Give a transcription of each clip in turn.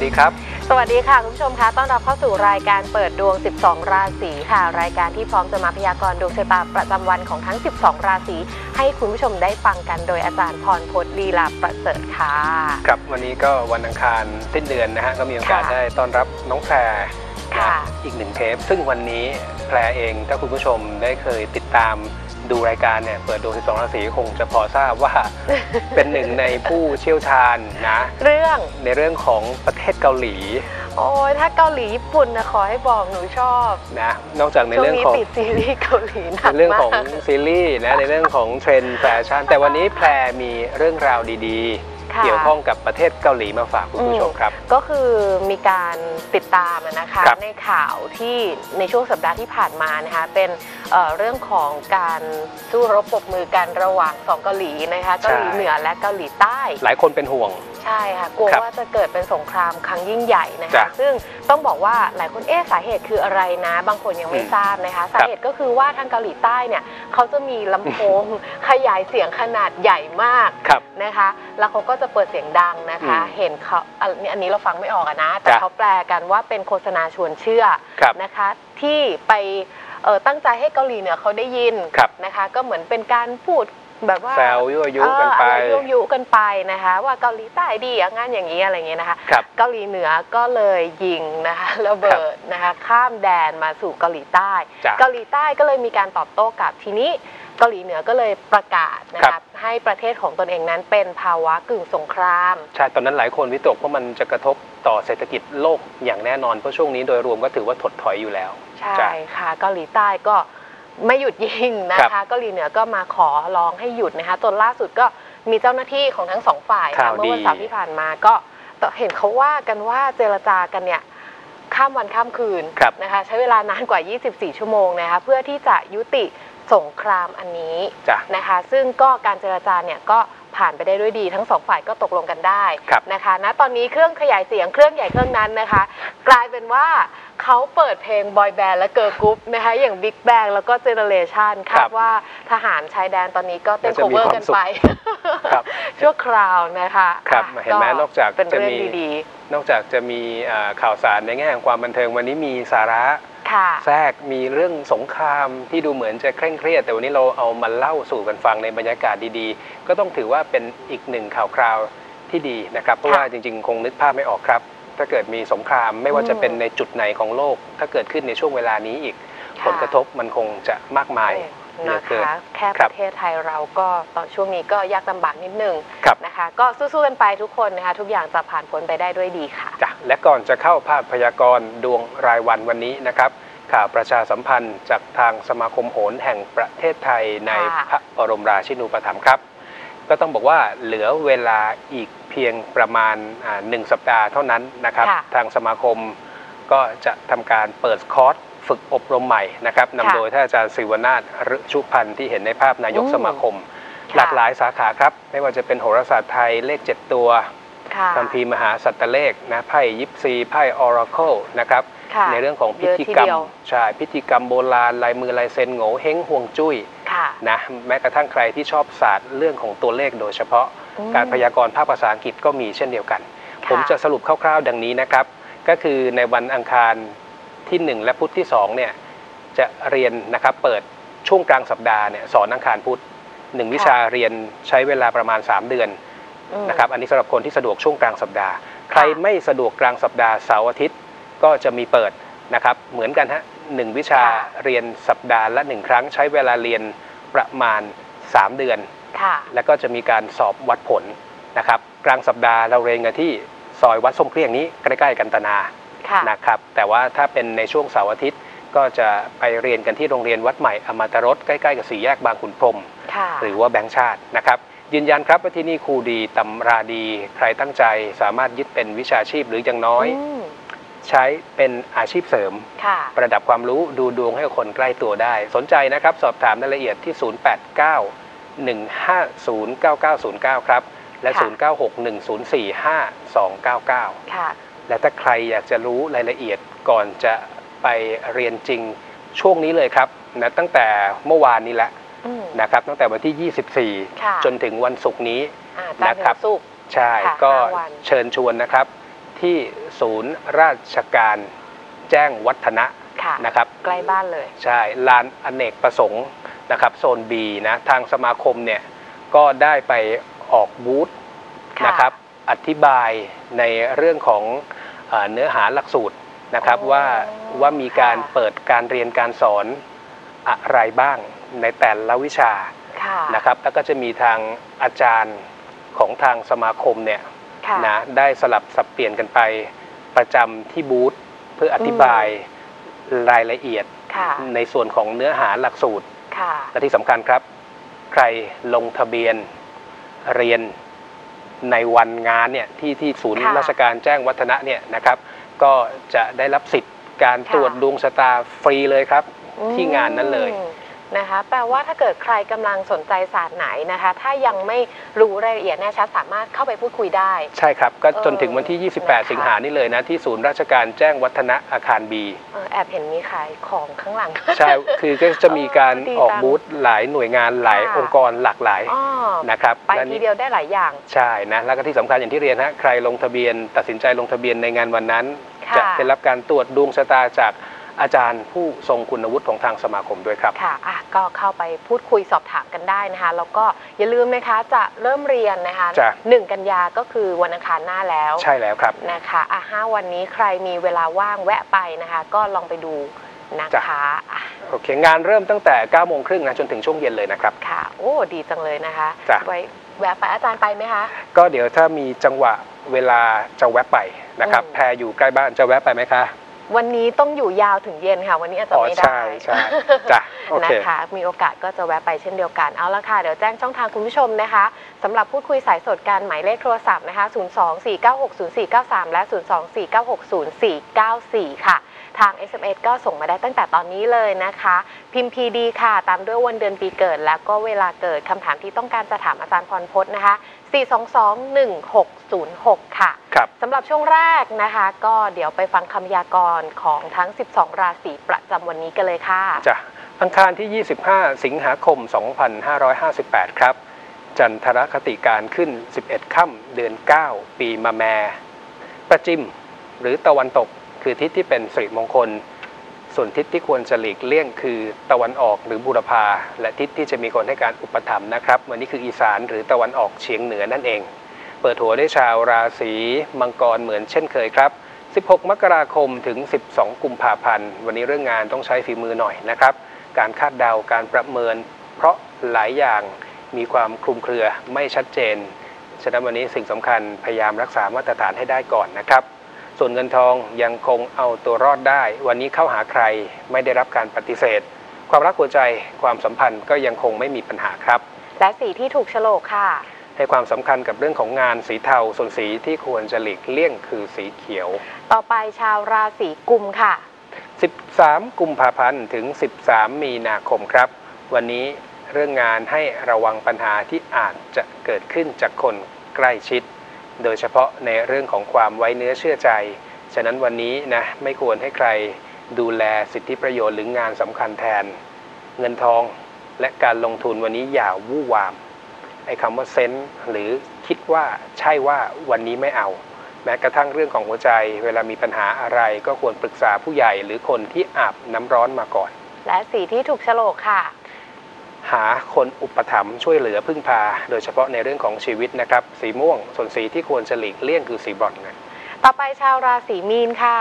ดีครับสวัสดีค่ะคุณผู้ชมคะต้อนรับเข้าสู่รายการเปิดดวง12ราศีค่ะรายการที่พร้อมจะมาพยากรณ์ดวงชะตาประจำวันของทั้ง12ราศีให้คุณผู้ชมได้ฟังกันโดยอาจารย์พรพจน์ลีลาประเสริฐค่ะครับวันนี้ก็วันอังคารสิ้นเดือนนะฮะก็มีโอกาสได้ต้อนรับน้องแพรอีกหนึ่งเทปซึ่งวันนี้แพรเองถ้าคุณผู้ชมได้เคยติดตามดูรายการเนี่ยเปิดดวง12ราศีคงจะพอทราบว่า เป็นหนึ่งในผู้เชี่ยวชาญนะในเรื่องของประเทศเกาหลีโอ้ยถ้าเกาหลีญี่ปุ่นนะขอให้บอกหนูชอบนะนอกจากในเรื่องของติดซีรีส์เกาหลีหนักมากในเรื่องของซีรีส์นะในเรื่องของเทรนด์แฟชั่นแต่วันนี้แพรมีเรื่องราวดีๆเกี่ยวข้องกับประเทศเกาหลีมาฝากคุณผู้ชมครับก็คือมีการติดตามนะคะในข่าวที่ในช่วงสัปดาห์ที่ผ่านมานะคะเป็นเรื่องของการสู้รบปรบมือกันระหว่าง2เกาหลีนะคะเกาหลีเหนือและเกาหลีใต้หลายคนเป็นห่วงใช่ค่ะกลัวว่าจะเกิดเป็นสงครามครั้งยิ่งใหญ่นะคะซึ่งต้องบอกว่าหลายคนสาเหตุคืออะไรนะบางคนยังไม่ทราบนะคะสาเหตุก็คือว่าทางเกาหลีใต้เนี่ยเขาจะมีลำโพงขยายเสียงขนาดใหญ่มากนะคะแล้วเขาก็จะเปิดเสียงดังนะคะเห็นเขาอันนี้เราฟังไม่ออกนะแต่เขาแปลกันว่าเป็นโฆษณาชวนเชื่อนะคะที่ไปตั้งใจให้เกาหลีเหนือเขาได้ยินนะคะก็เหมือนเป็นการพูดแบบว่าแซวยั่วยุกันไปยั่วยุกันไปนะคะว่าเกาหลีใต้ดีงั้นอย่างนี้อะไรเงี้ยนะคะเกาหลีเหนือก็เลยยิงนะคะระเบิดนะคะข้ามแดนมาสู่เกาหลีใต้เกาหลีใต้ก็เลยมีการตอบโต้กลับทีนี้เกาหลีเหนือก็เลยประกาศนะคะให้ประเทศของตนเองนั้นเป็นภาวะกึ่งสงครามใช่ตอนนั้นหลายคนวิตกว่ามันจะกระทบต่อเศรษฐกิจโลกอย่างแน่นอนเพราะช่วงนี้โดยรวมก็ถือว่าถดถอยอยู่แล้วใช่ค่ะเกาหลีใต้ก็ไม่หยุดยิงนะคะเกาหลีเหนือก็มาขอร้องให้หยุดนะคะจนล่าสุดก็มีเจ้าหน้าที่ของทั้งสองฝ่ายเมื่อวันเสาร์ที่ผ่านมาก็เห็นเขาว่ากันว่าเจรจากันเนี่ยข้ามวันข้ามคืนนะคะใช้เวลานานกว่า24ชั่วโมงนะคะเพื่อที่จะยุติสงครามอันนี้นะคะซึ่งก็การเจรจาเนี่ยก็ผ่านไปได้ด้วยดีทั้งสองฝ่ายก็ตกลงกันได้นะคะณตอนนี้เครื่องขยายเสียงเครื่องใหญ่เครื่องนั้นนะคะกลายเป็นว่าเขาเปิดเพลงบอยแบนด์และเกิร์ลกรุ๊ปนะคะอย่าง Big Bang แล้วก็ Generation คาดว่าทหารชายแดนตอนนี้ก็เต้นโคเวอร์กันไปชั่วคราวนะคะครับเห็นไหมนอกจากจะมีข่าวสารในแง่ของความบันเทิงวันนี้มีสาระแทรกมีเรื่องสงครามที่ดูเหมือนจะเคร่งเครียดแต่วันนี้เราเอามาเล่าสู่กันฟังในบรรยากาศดีๆก็ต้องถือว่าเป็นอีกหนึ่งข่าวคราวที่ดีนะครับเพราะว่าจริงๆคงนึกภาพไม่ออกครับถ้าเกิดมีสงครามไม่ว่าจะเป็นในจุดไหนของโลกถ้าเกิดขึ้นในช่วงเวลานี้อีกผลกระทบมันคงจะมากมายนะคะแค่ประเทศไทยเราก็ตอนช่วงนี้ก็ยากลำบากนิดนึงนะคะก็สู้ๆกันไปทุกคนนะคะทุกอย่างจะผ่านพ้นไปได้ด้วยดีค่ะจ้ะและก่อนจะเข้าภาพพยากรณ์ดวงรายวันวันนี้นะครับข่าวประชาสัมพันธ์จากทางสมาคมโหรแห่งประเทศไทยในพระบรมราชินูปถัมภ์ครับก็ต้องบอกว่าเหลือเวลาอีกเพียงประมาณ1 สัปดาห์เท่านั้นนะครับทางสมาคมก็จะทำการเปิดคอร์สฝึกอบรมใหม่นะครับนำโดยท่านอาจารย์ศิวนาถ ฤชุพันธ์ที่เห็นในภาพนายกสมาคมหลากหลายสาขาครับไม่ว่าจะเป็นโหราศาสตร์ไทยเลข7ตัวคัมภีร์มหาสัตตเลขนะไพ่ยิปซีไพ่ออราเคิลนะครับในเรื่องของพิธีกรรมใช่พิธีกรรมโบราณลายมือลายเซ็นโง่เฮงห่วงจุ้ยนะแม้กระทั่งใครที่ชอบศาสตร์เรื่องของตัวเลขโดยเฉพาะการพยากรณ์ภาคภาษาอังกฤษก็มีเช่นเดียวกันผมจะสรุปคร่าวๆดังนี้นะครับก็คือในวันอังคารที่1และพุธที่2เนี่ยจะเรียนนะครับเปิดช่วงกลางสัปดาห์เนี่ยสอนอังคารพุธ1วิชาเรียนใช้เวลาประมาณ3 เดือนนะครับอันนี้สำหรับคนที่สะดวกช่วงกลางสัปดาห์ใครไม่สะดวกกลางสัปดาห์เสาร์อาทิตย์ก็จะมีเปิดนะครับเหมือนกันฮะ1วิชาเรียนสัปดาห์ละ1 ครั้งใช้เวลาเรียนประมาณ3 เดือนแล้วก็จะมีการสอบวัดผลนะครับกลางสัปดาห์เราเรียนกันที่ซอยวัดส้มเกลี้ยงนี้ใกล้ๆกันตนานะครับแต่ว่าถ้าเป็นในช่วงเสาร์อาทิตย์ก็จะไปเรียนกันที่โรงเรียนวัดใหม่อมตะรสใกล้ๆกับ4 แยกบางขุนพรหมหรือว่าแบงค์ชาตินะครับยืนยันครับว่าที่นี่ครูดีตำราดีใครตั้งใจสามารถยึดเป็นวิชาชีพหรืออย่างน้อยใช้เป็นอาชีพเสริมประดับความรู้ดูดวงให้คนใกล้ตัวได้สนใจนะครับสอบถามรายละเอียดที่089-150-9909ครับและ 0961045299และถ้าใครอยากจะรู้รายละเอียดก่อนจะไปเรียนจริงช่วงนี้เลยครับนะตั้งแต่เมื่อวานนี้แหละนะครับตั้งแต่วันที่24จนถึงวันศุกร์นี้นะครับใช่ก็เชิญชวนนะครับที่ศูนย์ราชการแจ้งวัฒนะนะครับใกล้บ้านเลยใช่ลานอเนกประสงค์นะครับโซน B นะทางสมาคมเนี่ยก็ได้ไปออกบูธนะครับอธิบายในเรื่องของเนื้อหาหลักสูตรนะครับว่ามีการเปิดการเรียนการสอนอะไรบ้างในแต่ละวิชานะครับแล้วก็จะมีทางอาจารย์ของทางสมาคมเนี่ยนะได้สลับสับเปลี่ยนกันไปประจำที่บูธเพื่ออธิบายรายละเอียดในส่วนของเนื้อหาหลักสูตรและที่สำคัญครับใครลงทะเบียนเรียนในวันงานเนี่ยที่ศูนย์ราชการแจ้งวัฒนะเนี่ยนะครับก็จะได้รับสิทธิ์การตรวจดวงชะตาฟรีเลยครับที่งานนั้นเลยนะคะแปลว่าถ้าเกิดใครกำลังสนใจศาสตร์ไหนนะคะถ้ายังไม่รู้รายละเอียดแน่ชัดสามารถเข้าไปพูดคุยได้ใช่ครับก็จนถึงวันที่28สิงหานี่เลยนะที่ศูนย์ราชการแจ้งวัฒนะอาคาร B แอบเห็นมีขายของข้างหลังใช่คือก็จะมีการออกบูธหลายหน่วยงานหลายองค์กรหลากหลายนะครับไปทีเดียวได้หลายอย่างใช่นะแล้วก็ที่สำคัญอย่างที่เรียนฮะใครลงทะเบียนตัดสินใจลงทะเบียนในงานวันนั้นจะได้รับการตรวจดวงชะตาจากอาจารย์ผู้ทรงคุณวุฒิของทางสมาคมด้วยครับค่ะก็เข้าไปพูดคุยสอบถามกันได้นะคะแล้วก็อย่าลืมนะคะจะเริ่มเรียนนะคะ1 กันยาก็คือวันอังคารหน้าแล้วใช่แล้วครับนะคะ5 วันนี้ใครมีเวลาว่างแวะไปนะคะก็ลองไปดูนะคะโอเคงานเริ่มตั้งแต่ 9:30 นนะจนถึงช่วงเย็นเลยนะครับค่ะโอ้ดีจังเลยนะคะไว้แวะไปอาจารย์ไปไหมคะก็เดี๋ยวถ้ามีจังหวะเวลาจะแวะไปนะครับแพรอยู่ใกล้บ้านจะแวะไปไหมคะวันนี้ต้องอยู่ยาวถึงเย็นค่ะวันนี้อาจจะไม่ได้ใช่จ้ะนะคะมีโอกาสก็จะแวะไปเช่นเดียวกันเอาละค่ะเดี๋ยวแจ้งช่องทางคุณผู้ชมนะคะสำหรับพูดคุยสายสดกันหมายเลขโทรศัพท์นะคะ024960493และ024960494ค่ะทาง SMS ก็ส่งมาได้ตั้งแต่ตอนนี้เลยนะคะพิมพ์ PD ค่ะตามด้วยวันเดือนปีเกิดแล้วก็เวลาเกิดคำถามที่ต้องการจะถามอาจารย์พรพจน์นะคะ4221606ค่ะสำหรับช่วงแรกนะคะก็เดี๋ยวไปฟังคำยากรณ์ของทั้ง12ราศีประจำวันนี้กันเลยค่ะจ้ะอังคารที่25สิงหาคม2558ครับจันทรคติการขึ้น11ค่ำเดือน9ปีมะแม่ประจิมหรือตะวันตกคือทิศที่เป็นสิริมงคลส่วนทิศที่ควรจะหลีกเลี่ยงคือตะวันออกหรือบูรพาและทิศที่จะมีคนให้การอุปถัมภ์นะครับวันนี้คืออีสานหรือตะวันออกเฉียงเหนือนั่นเองเปิดหัวด้วยชาวราศีมังกรเหมือนเช่นเคยครับ16 มกราคมถึง12 กุมภาพันธ์วันนี้เรื่องงานต้องใช้ฝีมือหน่อยนะครับการคาดเดาการประเมินเพราะหลายอย่างมีความคลุมเครือไม่ชัดเจนฉะนั้นวันนี้สิ่งสำคัญพยายามรักษามาตรฐานให้ได้ก่อนนะครับส่วนเงินทองยังคงเอาตัวรอดได้วันนี้เข้าหาใครไม่ได้รับการปฏิเสธความรักหัวใจความสัมพันธ์ก็ยังคงไม่มีปัญหาครับและสีที่ถูกโฉลกค่ะให้ความสำคัญกับเรื่องของงานสีเทาส่วนสีที่ควรจะหลีกเลี่ยงคือสีเขียวต่อไปชาวราศีกุมค่ะ 13 กุมภาพันธ์ถึง13 มีนาคมครับวันนี้เรื่องงานให้ระวังปัญหาที่อาจจะเกิดขึ้นจากคนใกล้ชิดโดยเฉพาะในเรื่องของความไว้เนื้อเชื่อใจฉะนั้นวันนี้นะไม่ควรให้ใครดูแลสิทธิประโยชน์หรืองานสำคัญแทนเงินทองและการลงทุนวันนี้อย่าวู่วามไอ้คำว่าเซนส์หรือคิดว่าใช่ว่าวันนี้ไม่เอาแม้กระทั่งเรื่องของหัวใจเวลามีปัญหาอะไรก็ควรปรึกษาผู้ใหญ่หรือคนที่อาบน้ำร้อนมาก่อนและสีที่ถูกโฉลกค่ะหาคนอุปถัมภ์ช่วยเหลือพึ่งพาโดยเฉพาะในเรื่องของชีวิตนะครับสีม่วงส่วนสีที่ควรจะหลีกเลี่ยงคือสีบรอนซ์ต่อไปชาวราศีมีนค่ะ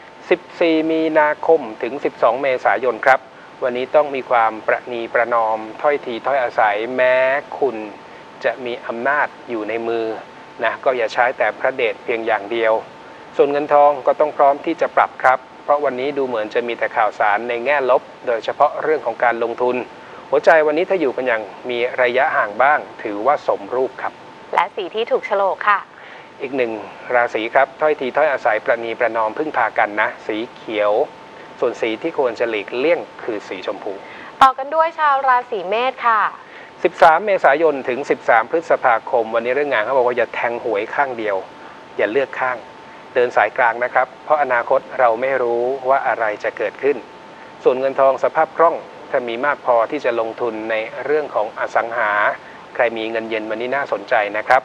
14 มีนาคมถึง12 เมษายนครับวันนี้ต้องมีความประนีประนอมถ้อยทีถ้อยอาศัยแม้คุณจะมีอำนาจอยู่ในมือนะก็อย่าใช้แต่พระเดชเพียงอย่างเดียวส่วนเงินทองก็ต้องพร้อมที่จะปรับครับเพราะวันนี้ดูเหมือนจะมีแต่ข่าวสารในแง่ลบโดยเฉพาะเรื่องของการลงทุนหัวใจวันนี้ถ้าอยู่กันอย่างมีระยะห่างบ้างถือว่าสมรูปครับและสีที่ถูกโฉลกค่ะอีกหนึ่งราศีครับถ้อยทีถ้อยอาศัยประนีประนอมพึ่งพากันนะสีเขียวส่วนสีที่ควรจะหลีกเลี่ยงคือสีชมพูต่อกันด้วยชาวราศีเมษค่ะ 13 เมษายนถึง13 พฤษภาคมวันนี้เรื่องงานเขาบอกว่าอย่าแทงหวยข้างเดียวอย่าเลือกข้างเดินสายกลางนะครับเพราะอนาคตเราไม่รู้ว่าอะไรจะเกิดขึ้นส่วนเงินทองสภาพคล่องถ้ามีมากพอที่จะลงทุนในเรื่องของอสังหาใครมีเงินเย็นวันนี้น่าสนใจนะครับ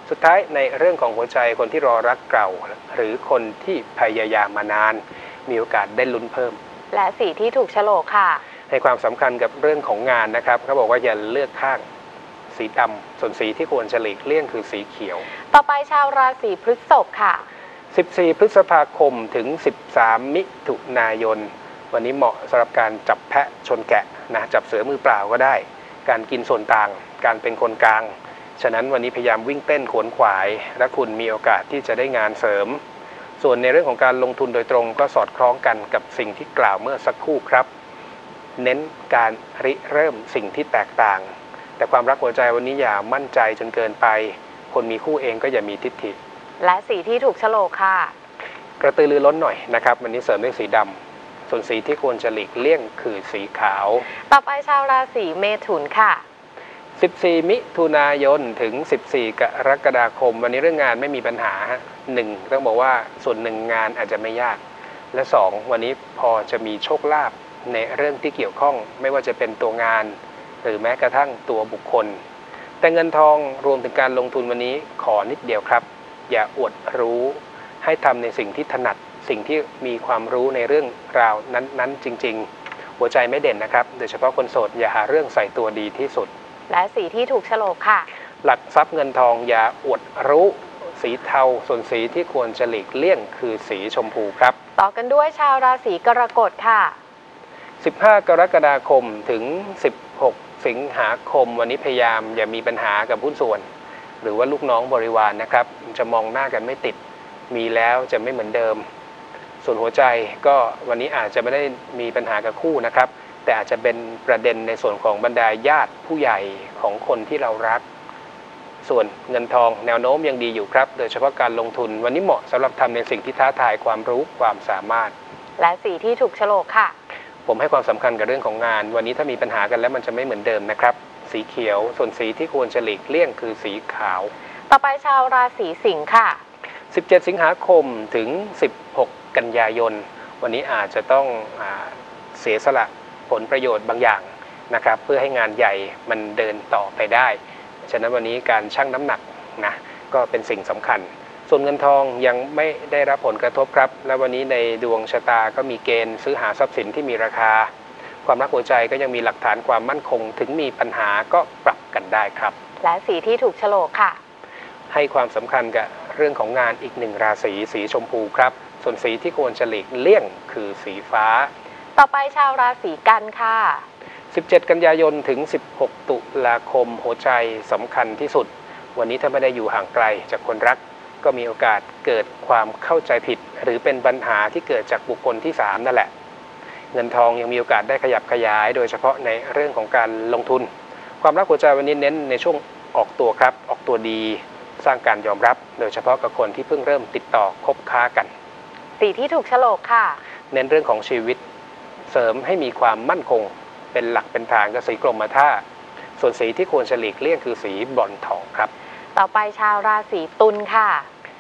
สุดท้ายในเรื่องของหัวใจคนที่รอรักเก่าหรือคนที่พยายามมานานมีโอกาสได้ลุ้นเพิ่มและสีที่ถูกโฉลกค่ะให้ความสำคัญกับเรื่องของงานนะครับเขาบอกว่าอย่าเลือกข้างสีดำส่วนสีที่ควรจะหลีกเลี่ยงคือสีเขียวต่อไปชาวราศีพฤษภค่ะ 14พฤษภาคมถึง13มิถุนายนวันนี้เหมาะสำหรับการจับแพะชนแกะนะจับเสือมือเปล่าก็ได้การกินส่วนต่างการเป็นคนกลางฉะนั้นวันนี้พยายามวิ่งเต้นขวนขวายและคุณมีโอกาสที่จะได้งานเสริมส่วนในเรื่องของการลงทุนโดยตรงก็สอดคล้องกันกับสิ่งที่กล่าวเมื่อสักครู่ครับเน้นการริเริ่มสิ่งที่แตกต่างแต่ความรักหัวใจวันนี้อย่ามั่นใจจนเกินไปคนมีคู่เองก็อย่ามีทิฐิและสีที่ถูกโฉลกค่ะกระตือรือร้นหน่อยนะครับวันนี้เสริมด้วยสีดำส่วนสีที่ควรจะหลีกเลี่ยงคือสีขาวต่อไปชาวราศีเมถุนค่ะ 14มิถุนายนถึง14กรกฎาคมวันนี้เรื่องงานไม่มีปัญหา1ต้องบอกว่าส่วนหนึ่งงานอาจจะไม่ยากและ2วันนี้พอจะมีโชคลาภในเรื่องที่เกี่ยวข้องไม่ว่าจะเป็นตัวงานหรือแม้กระทั่งตัวบุคคลแต่เงินทองรวมถึงการลงทุนวันนี้ขอนิดเดียวครับอย่าอวดรู้ให้ทำในสิ่งที่ถนัดสิ่งที่มีความรู้ในเรื่องราวนั้นๆจริงๆหัวใจไม่เด่นนะครับโดยเฉพาะคนโสดอย่าหาเรื่องใส่ตัวดีที่สุดและสีที่ถูกโฉลกค่ะหลักทรัพย์เงินทองอย่าอวดรู้สีเทาส่วนสีที่ควรจะหลีกเลี่ยงคือสีชมพูครับต่อกันด้วยชาวราศีกรกฎค่ะ 15กรกฎาคมถึง16สิงหาคมวันนี้พยายามอย่ามีปัญหากับหุ้นส่วนหรือว่าลูกน้องบริวารนะครับจะมองหน้ากันไม่ติดมีแล้วจะไม่เหมือนเดิมส่วนหัวใจก็วันนี้อาจจะไม่ได้มีปัญหากับคู่นะครับแต่อาจจะเป็นประเด็นในส่วนของบรรดาญาติผู้ใหญ่ของคนที่เรารักส่วนเงินทองแนวโน้มยังดีอยู่ครับโดยเฉพาะการลงทุนวันนี้เหมาะสำหรับทำในสิ่งที่ท้าทายความรู้ความสามารถและสีที่ถูกโฉลกค่ะผมให้ความสำคัญกับเรื่องของงานวันนี้ถ้ามีปัญหากันแล้วมันจะไม่เหมือนเดิมนะครับสีเขียวส่วนสีที่ควรจะหลีกเลี่ยงคือสีขาวต่อไปชาวราศีสิงค์ค่ะ 17สิงหาคมถึง16กันยายนวันนี้อาจจะต้องเสียสละผลประโยชน์บางอย่างนะครับเพื่อให้งานใหญ่มันเดินต่อไปได้ฉะนั้นวันนี้การชั่งน้ำหนักนะก็เป็นสิ่งสำคัญส่วนเงินทองยังไม่ได้รับผลกระทบครับและวันนี้ในดวงชะตาก็มีเกณฑ์ซื้อหาทรัพย์สินที่มีราคาความรักหัวใจก็ยังมีหลักฐานความมั่นคงถึงมีปัญหาก็ปรับกันได้ครับและสีที่ถูกโฉลกค่ะให้ความสำคัญกับเรื่องของงานอีกหนึ่งราศีสีชมพูครับส่วนสีที่ควรจะหลีกเลี่ยงคือสีฟ้าต่อไปชาวราศีกันค่ะ 17กันยายนถึง16ตุลาคมหัวใจสำคัญที่สุดวันนี้ถ้าไม่ได้อยู่ห่างไกลจากคนรักก็มีโอกาสเกิดความเข้าใจผิดหรือเป็นปัญหาที่เกิดจากบุคคลที่3นั่นแหละเงินทองยังมีโอกาสได้ขยับขยายโดยเฉพาะในเรื่องของการลงทุนความรักหัวใจวันนี้เน้นในช่วงออกตัวครับออกตัวดีสร้างการยอมรับโดยเฉพาะกับคนที่เพิ่งเริ่มติดต่อคบค้ากันสีที่ถูกโฉลกค่ะเน้นเรื่องของชีวิตเสริมให้มีความมั่นคงเป็นหลักเป็นฐานกับสีกรมท่าส่วนสีที่ควรจะหลีกเลี่ยงคือสีบรอนซ์ทองครับต่อไปชาวราศีตุลค่ะ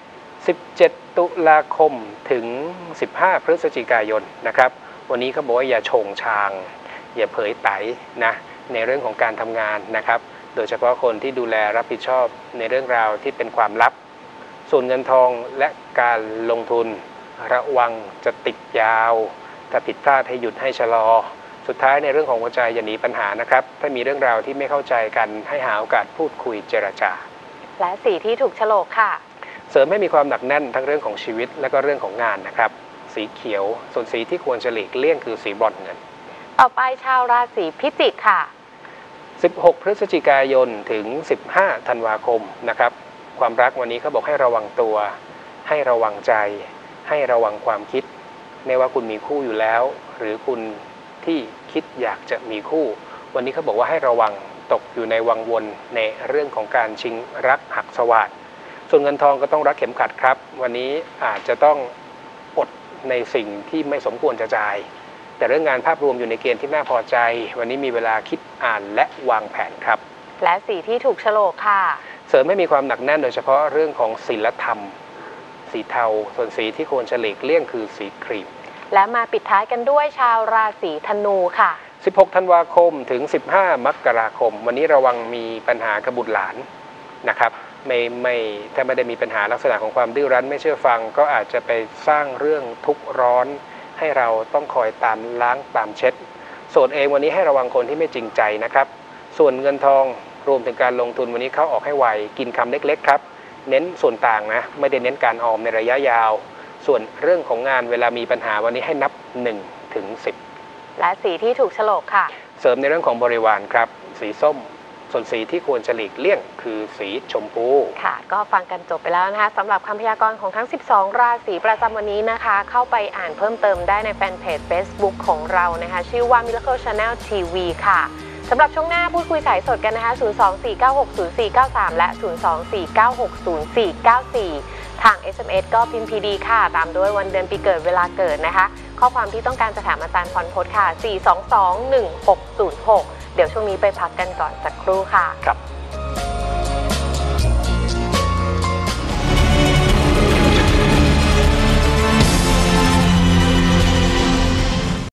17ตุลาคมถึง15พฤศจิกายนนะครับวันนี้เขาบอกว่าอย่าโฉงชางอย่าเผยไตนะในเรื่องของการทำงานนะครับโดยเฉพาะคนที่ดูแลรับผิดชอบในเรื่องราวที่เป็นความลับส่วนเงินทองและการลงทุนระวังจะติดยาวถ้าผิดพลาดให้หยุดให้ชะลอสุดท้ายในเรื่องของหัวใจอย่าหนีปัญหานะครับถ้ามีเรื่องราวที่ไม่เข้าใจกันให้หาโอกาสพูดคุยเจรจาและสีที่ถูกโฉลกค่ะเสริมให้มีความหนักแน่นทั้งเรื่องของชีวิตและก็เรื่องของงานนะครับสีเขียวส่วนสีที่ควรจะหลีกเลี่ยงคือสีบรอนซ์เงินต่อไปชาวราศีพิจิกค่ะ 16พฤศจิกายนถึง15ธันวาคมนะครับความรักวันนี้เขาบอกให้ระวังตัวให้ระวังใจให้ระวังความคิดไม่ว่าคุณมีคู่อยู่แล้วหรือคุณที่คิดอยากจะมีคู่วันนี้เขาบอกว่าให้ระวังตกอยู่ในวังวนในเรื่องของการชิงรักหักสวาทส่วนเงินทองก็ต้องรักเข็มขัดครับวันนี้อาจจะต้องอดในสิ่งที่ไม่สมควรจะจ่ายแต่เรื่องงานภาพรวมอยู่ในเกณฑ์ที่น่าพอใจวันนี้มีเวลาคิดอ่านและวางแผนครับและสีที่ถูกโฉลกค่ะเสริมให้มีความหนักแน่นโดยเฉพาะเรื่องของศีลธรรมสีเทาส่วนสีที่ควรจะหลีกเลี่ยงคือสีครีมและมาปิดท้ายกันด้วยชาวราศีธนูค่ะ 16ธันวาคมถึง15มกราคมวันนี้ระวังมีปัญหากับบุตรหลานนะครับไม่ถ้าไม่ได้มีปัญหาลักษณะของความดื้อรั้นไม่เชื่อฟังก็อาจจะไปสร้างเรื่องทุกข์ร้อนให้เราต้องคอยตามล้างตามเช็ดส่วนเองวันนี้ให้ระวังคนที่ไม่จริงใจนะครับส่วนเงินทองรวมถึงการลงทุนวันนี้เข้าออกให้ไวกินคำเล็กๆครับเน้นส่วนต่างนะไม่ได้เน้นการออมในระยะยาวส่วนเรื่องของงานเวลามีปัญหาวันนี้ให้นับ1 ถึง 10 และสีที่ถูกโฉลกค่ะเสริมในเรื่องของบริวารครับสีส้มส่วนสีที่ควรจะหลีกเลี่ยงคือสีชมพูค่ะก็ฟังกันจบไปแล้วนะคะสำหรับคำพยากรณ์ของทั้ง12ราศีประจำวันนี้นะคะเข้าไปอ่านเพิ่มเติมได้ในแฟนเพจ Facebook ของเรานะคะชื่อว่า Miracle Channel TV ค่ะสำหรับช่วงหน้าพูดคุยสายสดกันนะคะ024960493และ024960494ทาง SMS ก็พิมพ์ PD ค่ะตามด้วยวันเดือนปีเกิดเวลาเกิดนะคะข้อความที่ต้องการจะถามอาจารย์พรพจน์ค่ะ4221606เดี๋ยวช่วงนี้ไปพักกันก่อนสักครู่ค่ะครับ